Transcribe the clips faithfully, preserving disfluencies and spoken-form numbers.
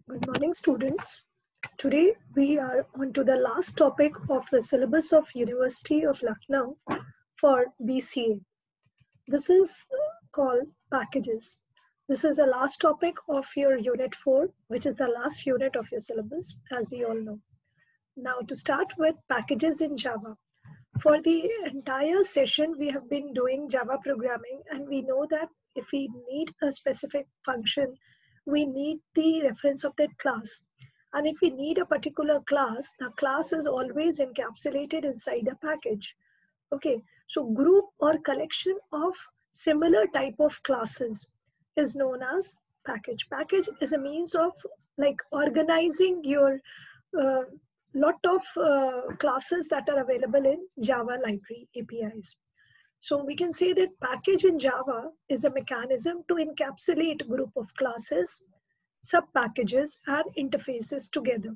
Good morning, students. Today we are on to the last topic of the syllabus of University of Lucknow for B C A. This is called packages. This is the last topic of your Unit four, which is the last unit of your syllabus, as we all know. Now to start with packages in Java. For the entire session, we have been doing Java programming, and we know that if we need a specific function, we need the reference of that class. And if we need a particular class, the class is always encapsulated inside a package. Okay, so group or collection of similar type of classes is known as package. Package is a means of like organizing your uh, lot of uh, classes that are available in Java library A P Is. So we can say that package in Java is a mechanism to encapsulate group of classes, sub-packages and interfaces together.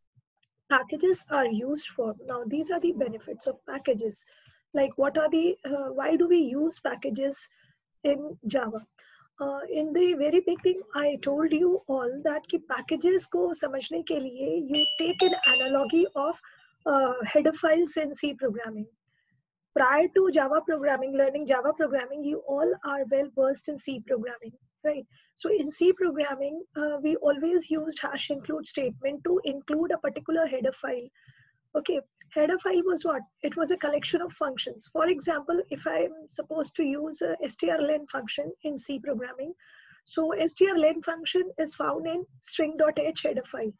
Packages are used for, now these are the benefits of packages. Like what are the, uh, why do we use packages in Java? Uh, in the very beginning, I told you all that कि packages को समझने के लिए you take an analogy of uh, header files in C programming. Prior to Java programming, learning Java programming, you all are well versed in C programming, right? So in C programming, uh, we always used hash include statement to include a particular header file. Okay, header file was what? It was a collection of functions. For example, if I'm supposed to use a strlen function in C programming, so strlen function is found in string.h header file.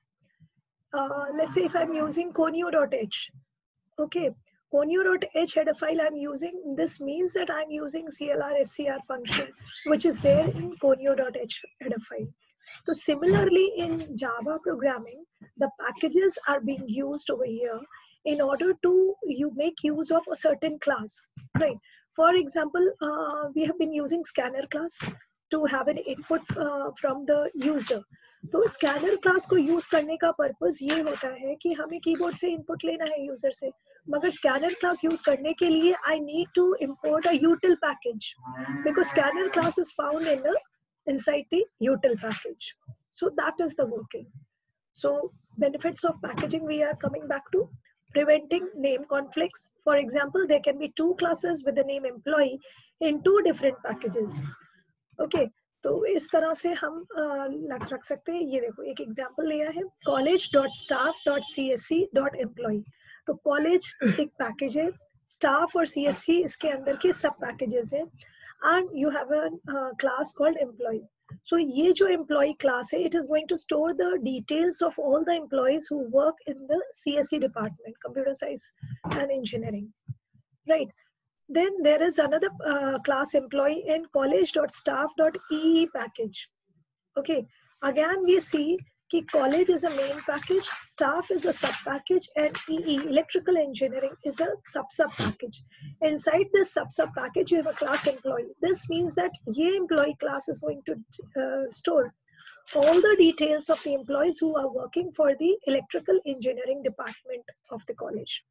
Uh, let's say if I'm using conio.h, okay, conio.h header file I'm using, this means that I'm using clr function, which is there in conio.h header file. So similarly in Java programming, the packages are being used over here in order to you make use of a certain class, right? For example, uh, we have been using scanner class to have an input uh, from the user. तो scanner class को use करने का purpose ये होता है कि हमें keyboard से इनपुट लेना है यूजर से, मगर स्कैनर क्लास यूज करने के लिए I need to import a util package because scanner class is found in the inside the util package. So that is the working. So benefits of packaging we are coming back to. Preventing name conflicts. For example, there can be two classes with the name employee in two different packages. Okay, तो इस तरह से हम रख रख सकते हैं. ये देखो एक एग्जांपल लिया है, college dot staff dot c s c dot employee. तो college एक पैकेज है, staff और C S C इसके अंदर के सब पैकेजेस हैं, and you have a uh, class called employee. So ये जो employee class है, it is going to store the details of all the employees who work in the C S C department, computer science and engineering, right? Then there is another uh, class employee in college.staff.ee package. Okay, again we see that college is a main package, staff is a sub package, and E E, electrical engineering, is a sub sub package. Inside this sub sub package, you have a class employee. This means that ye employee class is going to uh, store all the details of the employees who are working for the electrical engineering department of the college.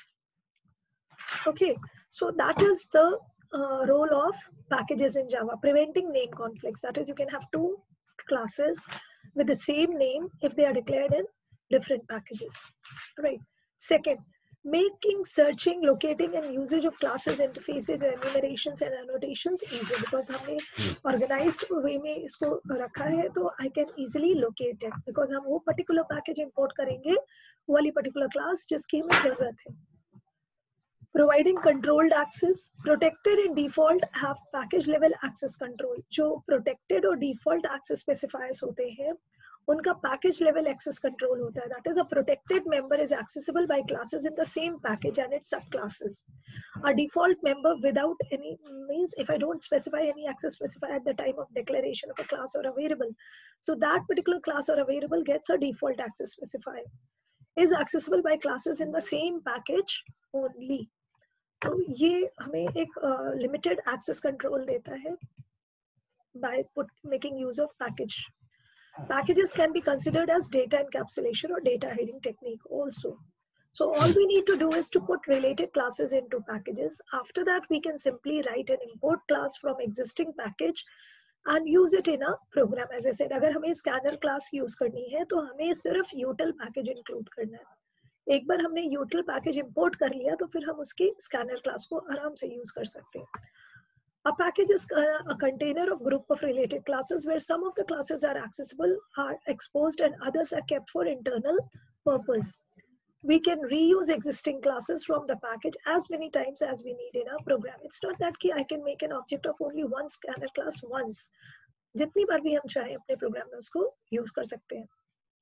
Okay, so that is the uh, role of packages in Java, preventing name conflicts. That is, you can have two classes with the same name if they are declared in different packages, right? Second, making searching, locating and usage of classes, interfaces, enumerations and annotations easy, because हमने organized way में इसको रखा है, तो I can easily locate it because हम वो particular package import करेंगे वो वाली particular class जिसकी हमें ज़रूरत है. Providing controlled access. Protected and default have package level access control. जो protected और default access specifiers होते हैं, उनका package level access control होता है. That is, a protected member is accessible by classes in the same package and its subclasses. A default member without any means, if I don't specify any access specifier at the time of declaration of a class or a variable, so that particular class or a variable gets a default access specifier, is accessible by classes in the same package only. तो ये हमें एक limited access control देता है by put, making use of package. Packages can be considered as data encapsulation or data hiding technique also. So all we need to do is to put related classes into packages. After that, we can simply write an import class from existing package and use it in a program. As I said, अगर हमें scanner class use करनी है तो हमें सिर्फ util package include करना है. एक बार हमने util package import कर लिया तो फिर हम उसकी scanner class को आराम से use कर सकते हैं. A package is a container of group of related classes where some of the classes are accessible, are exposed, and others are kept for internal purpose. We can reuse existing classes from the package as many times as we need in our program. It's not that ki I can make an object of only one scanner class once. जितनी बार भी हम चाहें अपने programme में उसको use कर सकते हैं.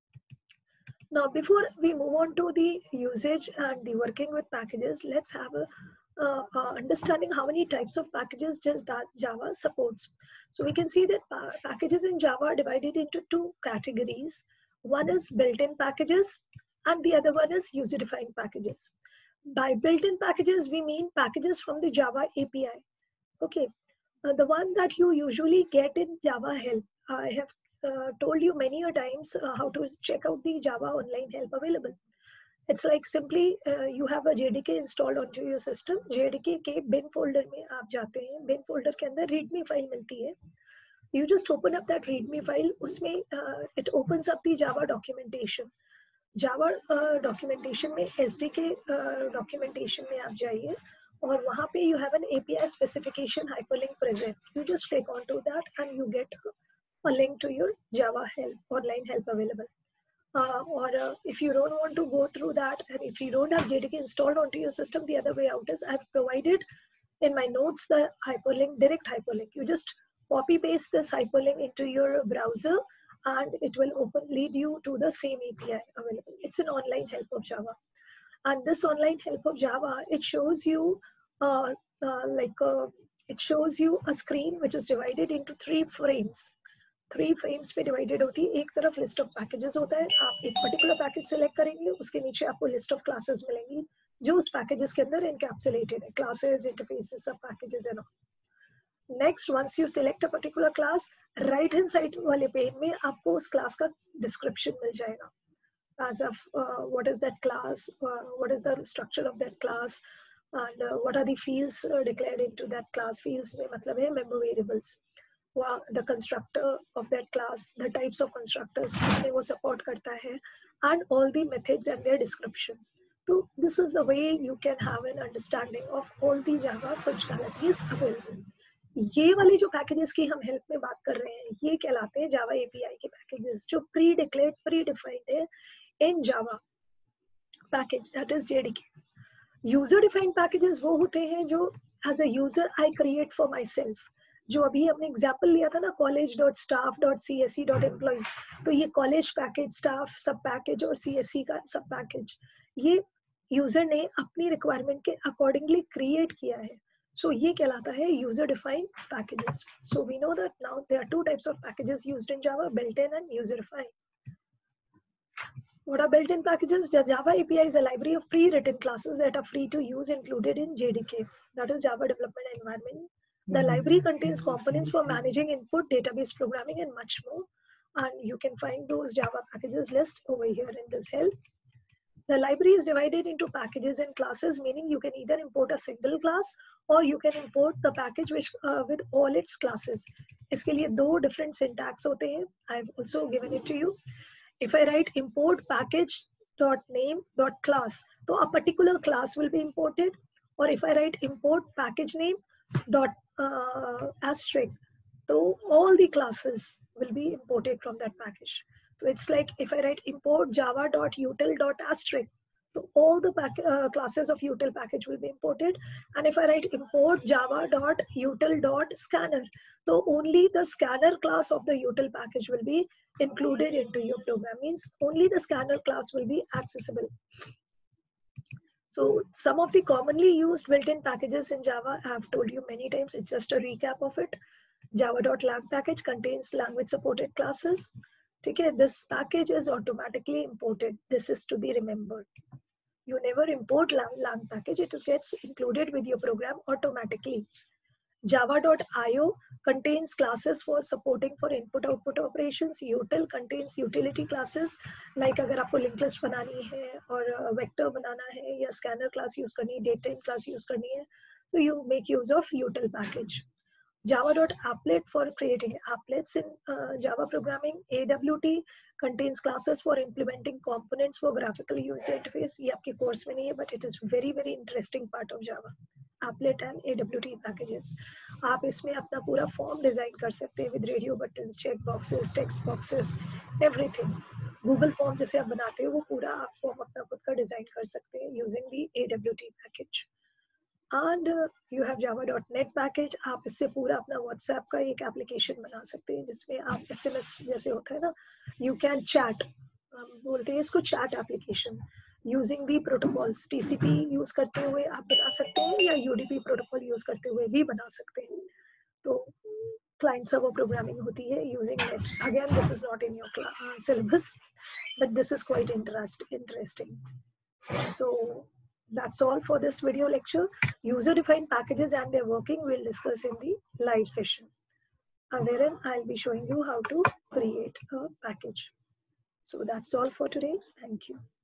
Now, before we move on to the usage and the working with packages, let's have a uh, uh, understanding how many types of packages just that Java supports. So we can see that pa packages in Java are divided into two categories. One is built-in packages and the other one is user-defined packages. By built-in packages, we mean packages from the Java A P I. Okay, uh, the one that you usually get in Java Help. I have uh, told you many a times uh, how to check out the Java Online Help available. It's like simply uh, you have a J D K installed onto your system. J D K के bin folder में आप जाते हैं. Bin folder के अंदर readme file मिलती है. You just open up that readme file. उसमें uh, it opens up the Java documentation. Java uh, documentation में S D K uh, documentation में आप जाइए और वहाँ पे you have an A P I specification hyperlink present. You just click onto that and you get a link to your Java help, online help available. Uh, or uh, if you don't want to go through that and if you don't have J D K installed onto your system, the other way out is I've provided in my notes the hyperlink, direct hyperlink. You just copy paste this hyperlink into your browser and it will open lead you to the same A P I available. It's an online help of Java. And this online help of Java, it shows you uh, uh, like uh, it shows you a screen which is divided into three frames. Three frames पे divided होती है. एक तरफ list of packages होता है. आप एक particular package select करेंगे, उसके नीचे आपको लिस्ट ऑफ क्लासेस मिलेंगी जो उस पैकेजेस के अंदर एनकैप्सुलेटेड है. Classes, interfaces, sub packages and all. Next, once you select a particular class, right hand side वाले पेन में आपको उस क्लास का डिस्क्रिप्शन मिल जाएगा. as of uh, what is that class, uh, what is the structure of that class, and uh, what are the fields uh, declared into that class. Fields में मतलब है member variables. The constructor of that class, the types of constructors कितने वो support करता है, and all the methods and their description. So this is the way you can have an understanding of all the Java functionalities available. ये वाली जो packages की हम help में बात कर रहे हैं, ये कहलाते हैं जावा एपीआई के पैकेजेस जो प्री डिक्लेयर्ड प्री डिफाइंड है in Java package, that is JDK. User defined packages वो होते हैं जो as a user I create for myself. जो अभी हमने एग्जाम्पल लिया था ना, college dot staff dot C S C dot employee, तो ये college package, staff sub package और सी एस सी का सब पैकेज ये यूजर ने अपनी रिक्वायरमेंट के अकॉर्डिंगली क्रिएट किया है. So ये कहलाता है user defined packages. So we know that now there are two types of packages used in Java, built-in and user defined. What are built-in packages? The Java A P I is a library of pre-written classes that are free to use, included in J D K. That is Java Development Environment. The library contains components for managing input, database programming, and much more. And you can find those Java packages list over here in this help. The library is divided into packages and classes, meaning you can either import a single class or you can import the package which uh, with all its classes. इसके लिए दो different syntax होते हैं. I've also given it to you. If I write import package dot name dot class, तो a particular class will be imported. Or if I write import package name dot uh, asterisk, so all the classes will be imported from that package. So it's like if I write import java.util.asterisk, so all the pack, uh, classes of util package will be imported. And if I write import java.util.scanner, so only the scanner class of the util package will be included into your program. Means only the scanner class will be accessible. So some of the commonly used built-in packages in Java, I have told you many times, it's just a recap of it. Java.lang package contains language supported classes. Okay, this package is automatically imported. This is to be remembered. You never import lang, lang package, it gets included with your program automatically. Java.io contains classes for supporting for input output operations. Util contains utility classes, like अगर आपको linked list बनानी है और vector बनाना है या scanner class use करनी है, datetime class use करनी है, so you make use of util package. Java.applet for creating applets in uh, Java programming. A W T contains classes for implementing components for graphical user interface. ये आपके course में नहीं है, but it is very very interesting part of Java. Applet and A W T packages. आप इसमें अपना पूरा form design कर सकते हैं with radio buttons, check boxes, text boxes, everything. Google form जैसे आप बनाते हो वो पूरा आप form अपना खुद का design कर सकते हैं using the A W T package. And uh, you have java dot net package. आप इससे पूरा अपना WhatsApp का एक एप्लीकेशन बना सकते हैं जिसमें आप S M S जैसे होता है ना, you can chat, हम बोलते हैं इसको chat application using the protocols. T C P use करते हुए आप बना सकते हैं या U D P protocol use करते हुए भी बना सकते हैं. तो client server programming होती है using net. Again, this is not in your uh, syllabus, but this is quite interest, interesting. So that's all for this video lecture. User-defined packages and their working we'll discuss in the live session, and wherein I'll be showing you how to create a package. So that's all for today. Thank you.